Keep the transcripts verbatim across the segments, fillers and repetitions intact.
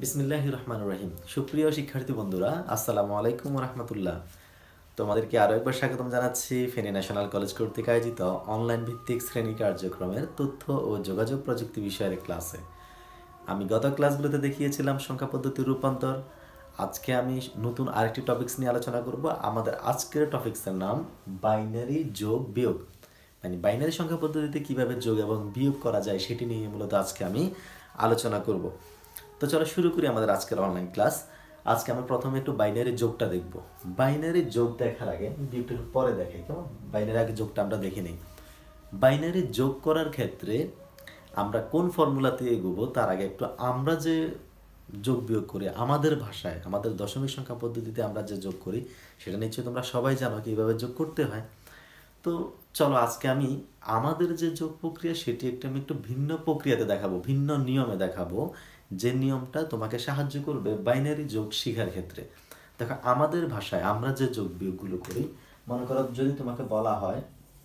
বিসমিল্লাহির রহমানির রহিম। সুপ্রিয় শিক্ষার্থী বন্ধুরা, আসসালামু আলাইকুম ওয়া রাহমাতুল্লাহ। তোমাদেরকে আরও একবার স্বাগতম জানাচ্ছি ফেনী ন্যাশনাল কলেজ কর্তৃক আয়োজিত অনলাইন ভিত্তিক শ্রেণী কার্যক্রমের তথ্য ও যোগাযোগ প্রযুক্তি বিষয়ের ক্লাসে। আমি গত ক্লাসগুলোতে দেখিয়েছিলাম সংখ্যা পদ্ধতির রূপান্তর। আজকে আমি নতুন আরেকটি টপিকস নিয়ে আলোচনা করব। আমাদের আজকের টপিক্সের নাম বাইনারি যোগ বিয়োগ, মানে বাইনারি সংখ্যা পদ্ধতিতে কীভাবে যোগ এবং বিয়োগ করা যায় সেটি নিয়ে মূলত আজকে আমি আলোচনা করব। তো চলো শুরু করি আমাদের আজকের অনলাইন ক্লাস। আজকে আমরা প্রথমে একটু বাইনারি যোগটা দেখব। বাইনারি যোগ দেখার আগে বিয়োগটা একটু পরে দেখাই, কেমন? বাইনারি আগে যোগটা আমরা দেখে নিই। বাইনারি যোগ করার ক্ষেত্রে আমরা কোন ফর্মুলাতে এগোবো তার আগে একটু আমরা যে যোগ বিয়োগ করি আমাদের ভাষায়, আমাদের দশমিক সংখ্যা পদ্ধতিতে আমরা যে যোগ করি সেটা নিশ্চয়ই তোমরা সবাই জানো কীভাবে যোগ করতে হয়। তো চলো আজকে আমি আমাদের যে যোগ প্রক্রিয়া সেটি একটা আমি একটু ভিন্ন প্রক্রিয়াতে দেখাবো, ভিন্ন নিয়মে দেখাবো, যে নিয়মটা তোমাকে সাহায্য করবে বাইনারি যোগ শেখার ক্ষেত্রে। দেখো আমাদের ভাষায় আমরা যে যোগ বিয়োগগুলো করি, মনে করো যদি তোমাকে বলা হয়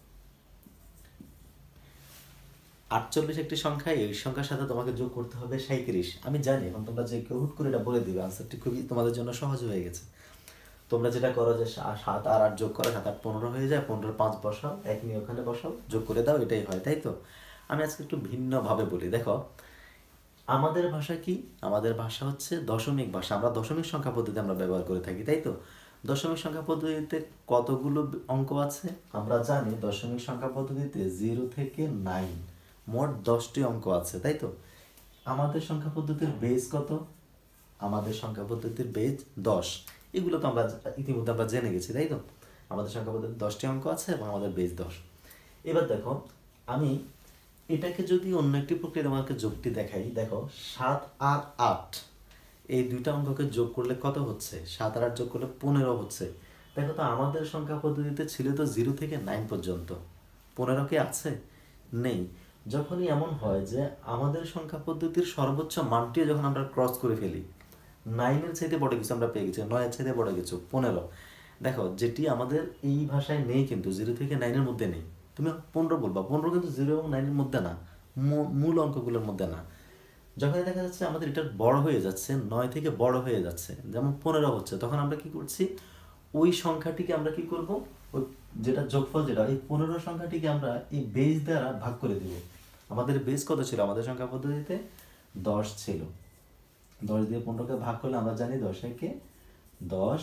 আটচল্লিশ একটি সংখ্যা, এই সংখ্যার সাথে তোমাকে যোগ করতে হবে সাঁইত্রিশ। আমি জানি এখন তোমরা যে কেউ হুট করে এটা বলে দিবে, আনসারটি খুবই তোমাদের জন্য সহজ হয়ে গেছে। তোমরা যেটা করো যে সাত আর আট যোগ করো, সাত আট পনেরো হয়ে যায়, পনেরোর পাঁচ বসাও, এক নিয়ে ওখানে বসাও, যোগ করে দাও, এটাই হয়, তাই তো? আমি আজকে একটু ভিন্নভাবে বলি। দেখো আমাদের ভাষা কি? আমাদের ভাষা হচ্ছে দশমিক ভাষা। আমরা দশমিক সংখ্যা পদ্ধতি আমরা ব্যবহার করে থাকি, তাই তো? দশমিক সংখ্যা পদ্ধতিতে কতগুলো অঙ্ক আছে আমরা জানি। দশমিক সংখ্যা পদ্ধতিতে জিরো থেকে নাইন মোট দশটি অঙ্ক আছে, তাই তো? আমাদের সংখ্যা পদ্ধতির বেজ কত? আমাদের সংখ্যা পদ্ধতির বেজ দশ। এগুলো তো আমরা ইতিমধ্যে আমরা জেনে গেছি, তাই তো? আমাদের সংখ্যা পদ্ধতির দশটি অঙ্ক আছে এবং আমাদের বেজ দশ। এবার দেখো আমি এটাকে যদি অন্য একটি প্রক্রিয়া তোমাকে যোগটি দেখাই, দেখো সাত আর আট এই দুইটা অঙ্ককে যোগ করলে কত হচ্ছে? সাত আর আট যোগ করলে পনেরো হচ্ছে। দেখো তো আমাদের সংখ্যা পদ্ধতিতে ছিল তো জিরো থেকে নাইন পর্যন্ত, পনেরো কি আছে? নেই। যখনই এমন হয় যে আমাদের সংখ্যা পদ্ধতির সর্বোচ্চ মানটিও যখন আমরা ক্রস করে ফেলি, নাইনের চাইতে বড় কিছু আমরা পেয়ে গেছি, নয়ের চাইতে বড় কিছু পনেরো। দেখো যেটি আমাদের এই ভাষায় নেই, কিন্তু জিরো থেকে নাইনের মধ্যে নেই। তুমি পনেরো বলবা, পনেরো কিন্তু জিরো এবং নাইনের মধ্যে না, মূল অঙ্কগুলোর মধ্যে না। যখন দেখা যাচ্ছে আমাদের এটা বড় হয়ে যাচ্ছে, নয় থেকে বড় হয়ে যাচ্ছে, যেমন পনেরো হচ্ছে, তখন আমরা কি করছি? ওই সংখ্যাটিকে আমরা কি করব? ওই যেটা যোগফল, যেটা এই পনেরো সংখ্যাটিকে আমরা এই বেজ দ্বারা ভাগ করে দেব। আমাদের বেজ কত ছিল আমাদের সংখ্যা পদ্ধতিতে? দশ ছিল। দশ দিয়ে পনেরোকে ভাগ করলে আমরা জানি দশ একে দশ,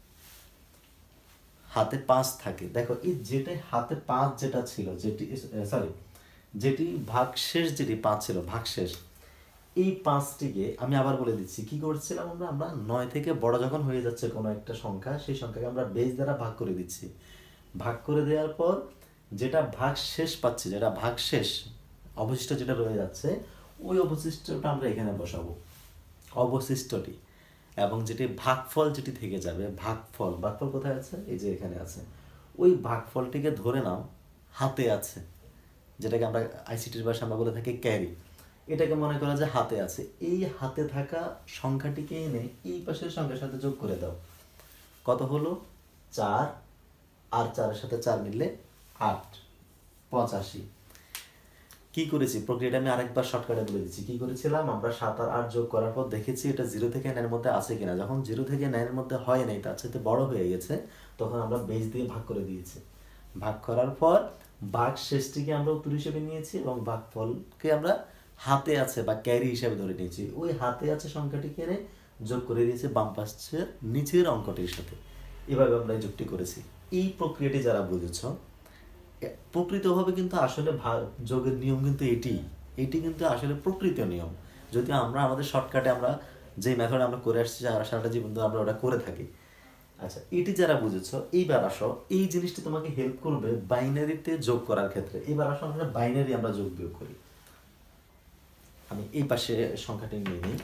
হাতে পাঁচ থাকে। দেখো এই যেটা হাতে পাঁচ যেটা ছিল, যেটি সরি যেটি ভাগশেষ, যেটি পাঁচ ছিল ভাগশেষ, এই পাঁচটিকে আমি আবার বলে দিচ্ছি কি করছিলাম আমরা আমরা নয় থেকে বড় যখন হয়ে যাচ্ছে কোনো একটা সংখ্যা, সেই সংখ্যাকে আমরা বেজ দ্বারা ভাগ করে দিচ্ছি। ভাগ করে দেওয়ার পর যেটা ভাগশেষ পাচ্ছি, যেটা ভাগশেষ অবশিষ্ট যেটা রয়ে যাচ্ছে, ওই অবশিষ্টটা আমরা এখানে বসাবো, অবশিষ্টটি। এবং যেটি ভাগফল যেটি থেকে যাবে, ভাগফল ভাগফল কোথায় আছে? এই যে এখানে আছে। ওই ভাগফলটিকে ধরে নাও হাতে আছে, যেটাকে আমরা আইসিটির ভাষায় আমরা বলে থাকি ক্যারি। এটাকে মনে করা যে হাতে আছে। এই হাতে থাকা সংখ্যাটিকে এনে এই পাশের সংখ্যার সাথে যোগ করে দাও। কত হলো? চার, আর চারের সাথে চার মিললে আট, পঁচাশি। কি করেছি প্রক্রিয়াটা আমি আরেকবার শর্টকাটে বলে দিচ্ছি। কি করেছিলাম আমরা? সাত আর আট যোগ করার পর দেখেছি এটা জিরো থেকে নাইনের মধ্যে আছে কিনা। যখন জিরো থেকে নাইনের মধ্যে হয় নাই, তার সাথে বড় হয়ে গেছে, তখন আমরা বেজ দিয়ে ভাগ করে দিয়েছি। ভাগ করার পর ভাগ শেষটিকে আমরা উত্তর হিসেবে নিয়েছি এবং ভাগফলকে আমরা হাতে আছে বা ক্যারি হিসেবে ধরে নিয়েছি। ওই হাতে আছে সংখ্যাটিকে এনে যোগ করে দিয়েছি বাম পাশের নিচের অঙ্কটির সাথে। এভাবে আমরা এই যোগটি করেছি। এই প্রক্রিয়াটি যারা বুঝেছ, প্রকৃতভাবে কিন্তু আসলে যোগের নিয়ম কিন্তু এটি এটি কিন্তু আসলে প্রকৃত নিয়ম। যদি আমরা আমাদের শর্টকাটে আমরা যে মেথড আমরা করে আসছি সারাটা জীবন ধরে আমরা ওটা করে থাকি। আচ্ছা, এটি যারা বুঝেছো, এইবার আসো এই জিনিসটি তোমাকে হেল্প করবে বাইনারিতে যোগ করার ক্ষেত্রে। এবার আসো আমরা বাইনারি আমরা যোগ বিয়োগ করি। আমি এই পাশে সংখ্যাটি নিয়ে নিই।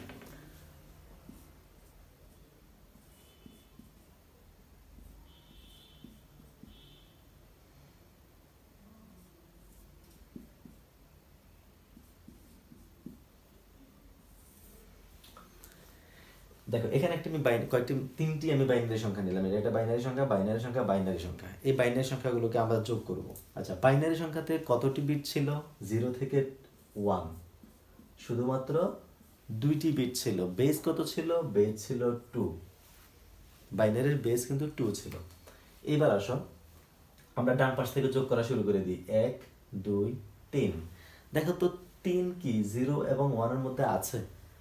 দেখো এখানে একটা আমি কয়েকটি তিনটি আমি বাইনারি সংখ্যা নিলাম। এটা একটা বাইনারি সংখ্যা, বাইনারি সংখ্যা, বাইনারি সংখ্যা। এই বাইনারি সংখ্যাগুলোকে আমরা যোগ করব। আচ্ছা, বাইনারি সংখ্যাতে কতটি বিট ছিল? জিরো থেকে ওয়ান, শুধুমাত্র দুইটি বিট ছিল, বেস কত ছিল? বেস ছিল টু, বাইনারির বেস কিন্তু টু ছিল। এবার আসো আমরা ডান পাশ থেকে যোগ করা শুরু করে দিই। এক, দুই, তিন। দেখো তো তিন কি জিরো এবং ওয়ানের মধ্যে আছে?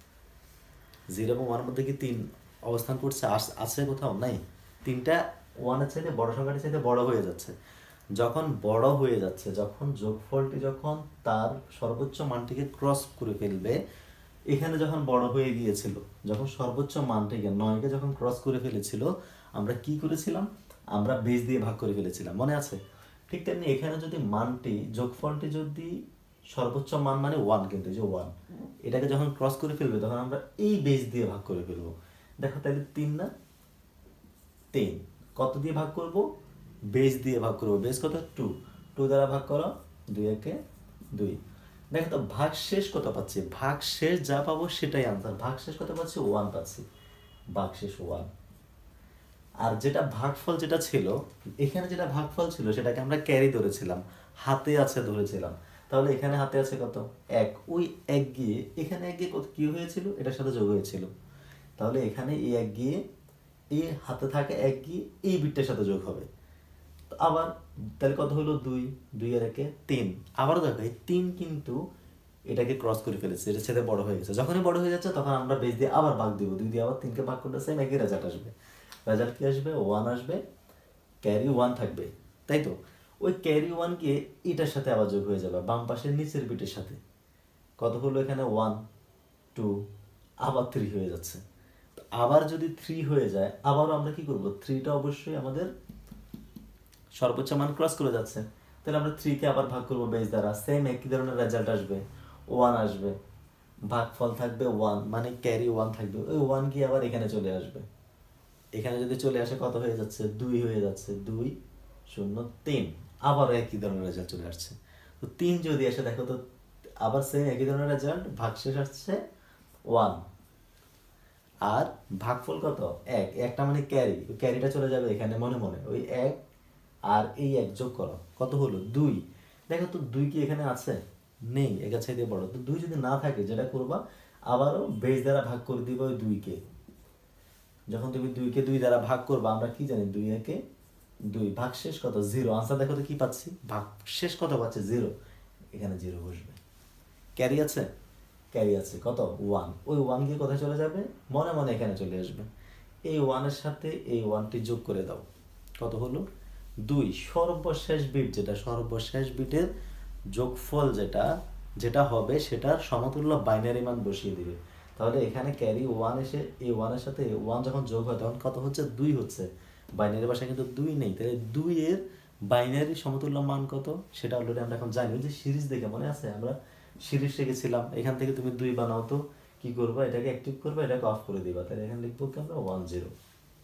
জিরো এবং ওয়ানের মধ্যে কি তিন অবস্থান করছে? আছে কোথাও? নাই। তিনটা ওয়ানের চাইতে বড় সংখ্যাটির চাইতে বড় হয়ে যাচ্ছে। যখন বড় হয়ে যাচ্ছে, যখন যোগফলটি যখন তার সর্বোচ্চ মানটিকে ক্রস করে ফেলবে, এখানে যখন বড় হয়ে গিয়েছিল, যখন সর্বোচ্চ মানটিকে নয়কে যখন ক্রস করে ফেলেছিল, আমরা কি করেছিলাম? আমরা বেস দিয়ে ভাগ করে ফেলেছিলাম, মনে আছে? ঠিক তেমনি এখানে যদি মানটি, যোগফলটি যদি সর্বোচ্চ মান মানে ওয়ান, কিন্তু যে ওয়ান, এটাকে যখন ক্রস করে ফেলবে তখন আমরা এই বেস দিয়ে ভাগ করে ফেলবো। দেখো তাহলে তিন না? তিন। কত দিয়ে ভাগ করব? বেস দিয়ে ভাগ করবো। বেস কত? টু। টু দ্বারা ভাগ করো, দুই একে দুই। দেখো তো ভাগ শেষ কত পাচ্ছি? ভাগ শেষ যা পাবো সেটাই আনসার। ভাগ শেষ কত পাচ্ছি? ওয়ান পাচ্ছি। ভাগ শেষ ওয়ান। আর যেটা ভাগফল যেটা ছিল, এখানে যেটা ভাগফল ছিল সেটাকে আমরা ক্যারি ধরেছিলাম, হাতে আছে ধরেছিলাম। তাহলে এখানে হাতে আছে কত? এক। ওই এক গিয়ে এখানে এক গিয়ে কত কি হয়েছিল? এটার সাথে যোগ হয়েছিল। তাহলে এখানে এই এক গিয়ে এই হাতে থাকে এক গিয়ে এই বিটটার সাথে যোগ হবে। আবার তাহলে কত হলো? দুই। দুই আর একে তিন। আবারও দেখো এই তিন কিন্তু এটাকে ক্রস করে ফেলেছে, এটা ছেড়ে বড় হয়ে গেছে। যখনই বড় হয়ে যাচ্ছে তখন আমরা বেস দিয়ে আবার ভাগ দিব। দুই দিয়ে আবার তিনকে ভাগ করলে সেম একই রেজাল্ট আসবে। রেজাল্ট কি আসবে? ওয়ান আসবে, ক্যারি ওয়ান থাকবে, তাই তো? ওই ক্যারি ওয়ান গিয়ে এটার সাথে আবার যোগ হয়ে যাবে বাম পাশের নিচের বিটের সাথে। কত হলো এখানে? ওয়ান, টু, আবার থ্রি হয়ে যাচ্ছে। আবার যদি থ্রি হয়ে যায়, আবারও আমরা কি করব? থ্রিটা অবশ্যই আমাদের সর্বোচ্চ মান ক্রস করে যাচ্ছে, তাহলে আমরা থ্রিকে আবার ভাগ করবো বেস দ্বারা, সেম একই ধরনের রেজাল্ট আসবে, ওয়ান আসবে। ভাগফল থাকবে ওয়ান, মানে ক্যারি ওয়ান থাকবে। ওই ওয়ান গিয়ে আবার এখানে চলে আসবে। এখানে যদি চলে আসে কত হয়ে যাচ্ছে? দুই হয়ে যাচ্ছে। দুই, শূন্য, তিন। আবারও একই ধরনের রেজাল্ট চলে আসছে। তো তিন যদি আসে, দেখো তো আবার সেম একই ধরনের রেজাল্ট, ভাগশেষ আসছে ওয়ান। আর ভাগফল কত? এক। একটা মানে ক্যারি, ওই ক্যারিটা চলে যাবে এখানে মনে মনে। ওই এক আর এই এক যোগ করো, কত হলো? দুই। দেখো তো দুই কি এখানে আছে? নেই, একা চাইতে বড়। তো দুই যদি না থাকে, যেটা করবা আবারও বেস দ্বারা ভাগ করে দিবা ওই দুইকে। যখন তুমি দুইকে দুই দ্বারা ভাগ করবা, আমরা কি জানি? দুই একে দুই। ভাগ শেষ কত? জিরো। আনসার দেখো তো কি পাচ্ছি? ভাগ শেষ কত পাচ্ছি? জিরো। এখানে জিরো বসবে। ক্যারি আছে? ক্যারি আছে কত? ওয়ান। ওই ওয়ান গিয়ে কোথায় চলে যাবে? মনে মনে এখানে চলে আসবে। এই ওয়ানের সাথে এই ওয়ানটি যোগ করে দাও, কত হলো? দুই। সর্বশেষ বিট যেটা, সর্বশেষ বিটের যোগফল যেটা যেটা হবে সেটার সমতুল্য বাইনারি মান বসিয়ে দিবে। তাহলে এখানে ক্যারি ওয়ান এসে এই ওয়ানের সাথে ওয়ান যখন যোগ হয় তখন কত হচ্ছে? দুই হচ্ছে। বাইনারি ভাষায় কিন্তু দুই নেই, তাহলে দুই এর বাইনারি সমতুল্য মান কত সেটা অলরেডি আমরা এখন জানি। যে সিরিজ দেখে মনে আছে, আমরা সিরিজ শিখেছিলাম। এখান থেকে তুমি দুই বানাও তো কি করবা? এটাকে অ্যাক্টিভ করবা, এটাকে অফ করে দিবা। তাহলে এখানে লিখবো কি আমরা? One zero.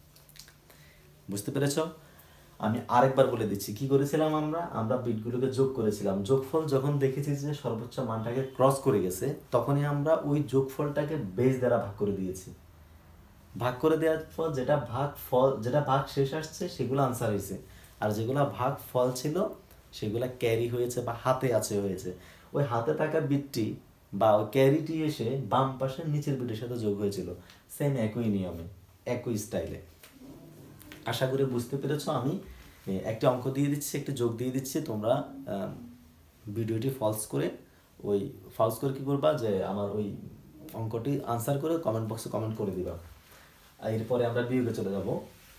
বুঝতে পেরেছ? আমি আরেকবার বলে দিচ্ছি কি করেছিলাম আমরা। আমরা বিটগুলোকে যোগ করেছিলাম। যোগফল যখন দেখেছি যে সর্বোচ্চ মানটাকে ক্রস করে গেছে, তখনই আমরা ওই যোগফলটাকে বেস দ্বারা ভাগ করে দিয়েছি। ভাগ করে দেওয়ার পর যেটা ভাগ ফল, যেটা ভাগ শেষ আসছে সেগুলো আনসার হয়েছে, আর যেগুলো ভাগ ফল ছিল সেগুলো ক্যারি হয়েছে বা হাতে আছে হয়েছে। ওই হাতে থাকা বিটটি বা ওই ক্যারিটি এসে বাম পাশের নিচের বিটের সাথে যোগ হয়েছিল, সেম একই নিয়মে, একই স্টাইলে। আশা করি বুঝতে পেরেছো। আমি একটা অঙ্ক দিয়ে দিচ্ছি, একটা যোগ দিয়ে দিচ্ছি, তোমরা ভিডিওটি ফলস করে ওই ফলস করে কী করবা? যে আমার ওই অঙ্কটি আনসার করে কমেন্ট বক্সে কমেন্ট করে দিবা। আর এরপরে আমরা বিয়োগে চলে যাব।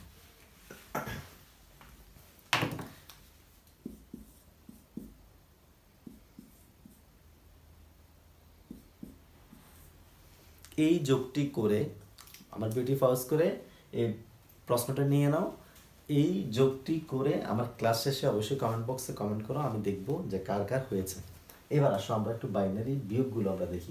এই যোগটি করে আমার ভিডিও ফলস করে এই প্রশ্নটা নিয়ে নাও। এই যোগটি করে আমার ক্লাস শেষে অবশ্যই কমেন্ট বক্সে কমেন্ট করো, আমি দেখব যে কার কার হয়েছে। এবার আসো আমরা একটু বাইনারি বিয়োগগুলো আমরা দেখি।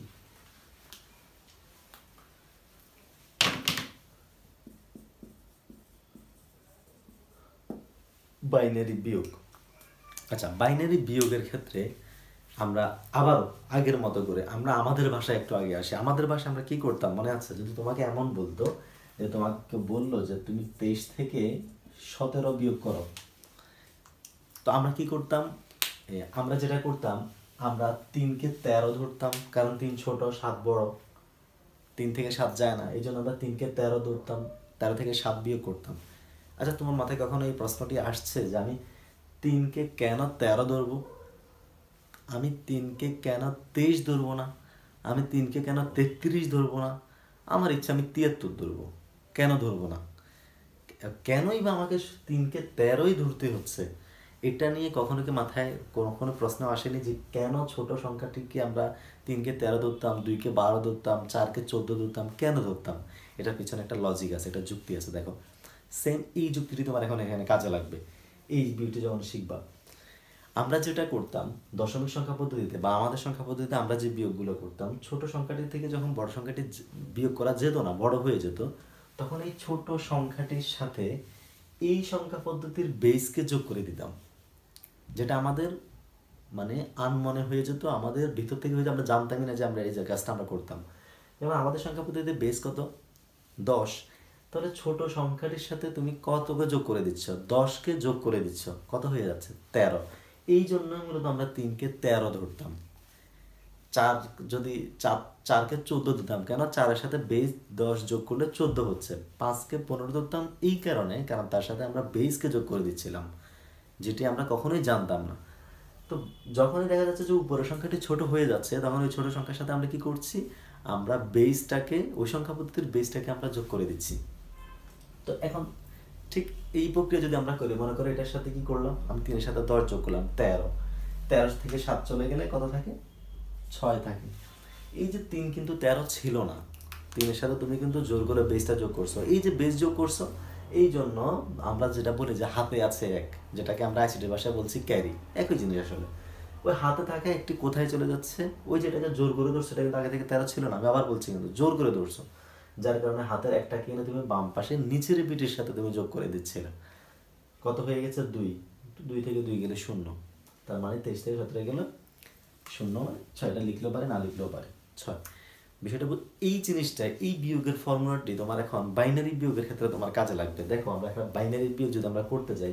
বাইনারি বিয়োগ। আচ্ছা, বাইনারি বিয়োগের ক্ষেত্রে আমরা আবার আগের মতো করে আমরা আমাদের ভাষায় একটু আগে আসি। আমাদের ভাষায় আমরা কি করতাম মনে আছে? যদি তোমাকে এমন বলতো যে তোমাকে বললো যে তুমি তেইশ থেকে সতেরো বিয়োগ করো, তো আমরা কি করতাম? আমরা যেটা করতাম, আমরা তিনকে তেরো ধরতাম, কারণ তিন ছোট সাত বড়। তিন থেকে সাত যায় না, এই জন্য আমরা তিনকে তেরো ধরতাম, তেরো থেকে সাত বিয়োগ করতাম। আচ্ছা, তোমার মাথায় কখনো এই প্রশ্নটি আসছে যে আমি তিনকে কেন তেরো ধরবো, আমি তিনকে কেন তেইশ ধরবো না, আমি তিনকে কেন তেত্রিশ ধরবো না, আমার ইচ্ছা আমি তিয়াত্তর ধরবো, কেন ধরবো না? কেনই বা আমাকে তিনকে তেরোই ধরতে হচ্ছে? এটা নিয়ে কখনো কি মাথায় কোনো কোনো প্রশ্ন আসেনি যে কেন ছোট সংখ্যাটিকে আমরা তিনকে তেরো ধরতাম, দুইকে বারো ধরতাম, চারকে চোদ্দো ধরতাম, কেন ধরতাম? এটার পিছনে একটা লজিক আছে, একটা যুক্তি আছে। দেখো, সেম এই যুক্তিটি তোমার এখন এখানে কাজে লাগবে এই বিউটি যখন শিখবা। আমরা যেটা করতাম দশমিক সংখ্যা পদ্ধতিতে বা আমাদের সংখ্যা পদ্ধতিতে আমরা যে বিয়োগগুলো করতাম, ছোট সংখ্যাটি থেকে যখন বড় সংখ্যাটি বিয়োগ করা যেত না, বড় হয়ে যেত, তখন এই ছোট সংখ্যাটির সাথে এই সংখ্যা পদ্ধতির বেসকে যোগ করে দিতাম, যেটা আমাদের মানে আনমনে হয়ে যেত, আমাদের ভিতর থেকে হয়ে আমরা জানতামই না যে আমরা এই যে কাজটা আমরা করতাম। যেমন আমাদের সংখ্যা পদ্ধতিতে বেস কত? দশ। তাহলে ছোট সংখ্যাটির সাথে তুমি কতকে যোগ করে দিচ্ছ? দশকে যোগ করে দিচ্ছ, কত হয়ে যাচ্ছে? তেরো। এই জন্য মূলত আমরা তিনকে তেরো ধরতাম। চার যদি চার চারকে চোদ্দো দিতাম, কেন? চারের সাথে বেস দশ যোগ করলে চোদ্দো হচ্ছে। পাঁচকে পনেরো ধরতাম এই কারণে, কারণ তার সাথে আমরা বেসকে যোগ করে দিচ্ছিলাম, যেটি আমরা কখনোই জানতাম না। তো যখনই দেখা যাচ্ছে যে উপরের সংখ্যাটি ছোট হয়ে যাচ্ছে, তখন ওই ছোট সংখ্যার সাথে আমরা কি করছি? আমরা বেসটাকে, ওই সংখ্যা পদ্ধতির বেসটাকে আমরা যোগ করে দিচ্ছি। তো এখন ঠিক এই প্রক্রিয়া যদি আমরা করি, মনে করো এটার সাথে কি করলাম, আমি তিনের সাথে দশ যোগ করলাম, তেরো। তেরো থেকে সাত চলে গেলে কত থাকে? ছয় থাকে। এই যে তিন কিন্তু তেরো ছিল না, তিনের সাথে তুমি কিন্তু জোর করে বেসটা যোগ করছো। এই যে বেস যোগ করছো, এই জন্য আমরা যেটা বলি যে হাতে আছে এক, যেটাকে আমরা আইসিটি ভাষায় বলছি ক্যারি, একই জিনিস আসলে। ওই হাতে থাকা একটি কোথায় চলে যাচ্ছে? ওই যেটাকে জোর করে ধরছো, সেটা কিন্তু আগে থেকে তেরো ছিল না, আমি আবার বলছি, কিন্তু জোর করে ধরছো, যার কারণে হাতের একটা কিনে তুমি বাম পাশে নিচের পিঠের সাথে তুমি যোগ করে দিচ্ছিলে। কত হয়ে গেছে? দুই। দুই থেকে দুই গেলে শূন্য, তার মানে তেইশ থেকে সতেরো গেলে শূন্য, মানে ছয়টা লিখলেও পারে, না লিখলেও পারে, ছয়। বিষয়টা এই জিনিসটা, এই বিয়োগের ফর্মুলাটি তোমার এখন বাইনারি বিয়োগের ক্ষেত্রে তোমার কাজে লাগবে। দেখো, আমরা একটা বাইনারি বিয়োগ যদি আমরা করতে যাই,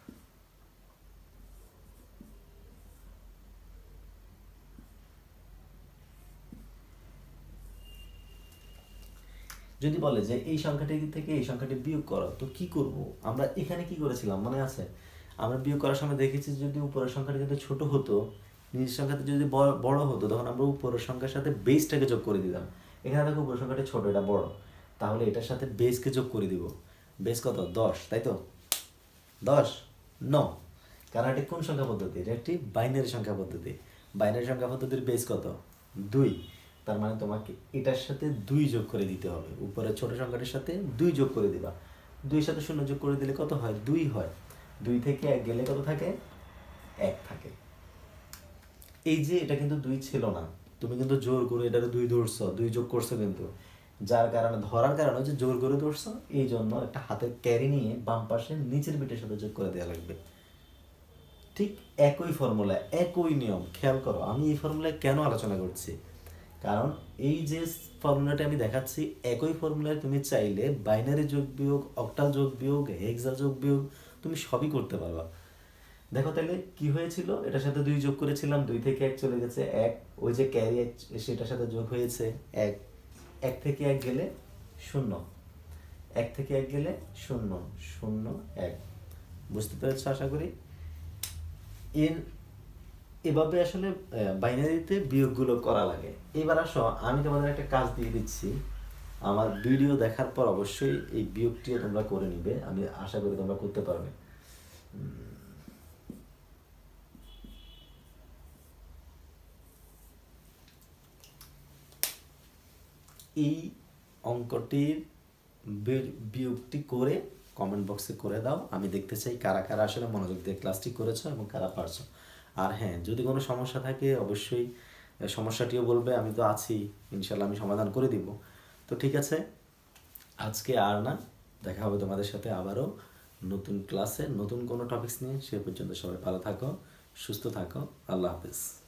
যদি বলে যে এই সংখ্যাটি থেকে এই সংখ্যাটি বিয়োগ করো, তো কি করব? আমরা এখানে কি করেছিলাম মনে আছে? আমরা বিয়োগ করার সময় দেখেছি যদি উপরের সংখ্যাটি যদি ছোট হতো, নিচের সংখ্যাটি যদি বড় হতো, তখন আমরা উপরের সংখ্যার সাথে বেসটাকে যোগ করে দিতাম। এখানে দেখো উপরের সংখ্যাটি ছোট, এটা বড়, তাহলে এটার সাথে বেসকে যোগ করে দিব। বেস কত? দশ, তাই তো? দশ ন, কারণ এটি কোন সংখ্যা পদ্ধতি? এটা একটি বাইনারি সংখ্যা পদ্ধতি। বাইনারি সংখ্যা পদ্ধতির বেস কত? দুই। তার মানে তোমাকে এটার সাথে দুই যোগ করে দিতে হবে, উপরের ছোট সংখ্যাটির সাথে দুই যোগ করে দিবা। দুইয়ের সাথে শূন্য যোগ করে দিলে কত হয়? দুই হয়। দুই থেকে এক গেলে কত থাকে? এক থাকে। এই যে এটা কিন্তু দুই ছিল না, তুমি কিন্তু জোর করে এটাকে দুই ধরছো, দুই যোগ করছো, কিন্তু যার কারণে ধরার কারণে যে জোর করে ধরছো, এই জন্য একটা হাতের ক্যারি নিয়ে বাম পাশে নিচের বিটের সাথে যোগ করে দেওয়া লাগবে। ঠিক একই ফর্মুলা, একই নিয়ম। খেয়াল করো, আমি এই ফর্মুলায় কেন আলোচনা করছি, কারণ এই যে ফর্মুলাটা আমি দেখাচ্ছি, একই ফর্মুলায় তুমি চাইলে বাইনারি যোগ বিয়োগ, অক্টাল যোগ বিয়োগ, হেক্সা যোগ বিয়োগ তুমি সবই করতে পারবা। দেখো তাহলে কি হয়েছিল, এটার সাথে দুই যোগ করেছিলাম, দুই থেকে এক চলে গেছে এক, ওই যে ক্যারি সেটার সাথে যোগ হয়েছে এক, এক থেকে এক গেলে শূন্য, এক থেকে এক গেলে শূন্য, শূন্য এক। বুঝতে পেরেছ আশা করি? এর এভাবে আসলে বাইনারিতে বিয়োগগুলো করা লাগে। এবার আসো, আমি তোমাদের একটা কাজ দিয়ে দিচ্ছি, আমার ভিডিও দেখার পর অবশ্যই এই বিয়োগটিও তোমরা করে নিবে, আমি আশা করি তোমরা করতে পারবে। এই অঙ্কটির বিয়োগটি করে কমেন্ট বক্সে করে দাও, আমি দেখতে চাই কারা কারা আসলে মনোযোগ দিয়ে ক্লাসটি করেছো এবং কারা পারছো। আর হ্যাঁ, যদি কোনো সমস্যা থাকে অবশ্যই সমস্যাটিও বলবে, আমি তো আছি, ইনশাল্লাহ আমি সমাধান করে দিব। তো ঠিক আছে, আজকে আর না, দেখা হবে তোমাদের সাথে আবারও নতুন ক্লাসে নতুন কোনো টপিকস নিয়ে। সে পর্যন্ত সবাই ভালো থাকো, সুস্থ থাকো, আল্লাহ হাফেজ।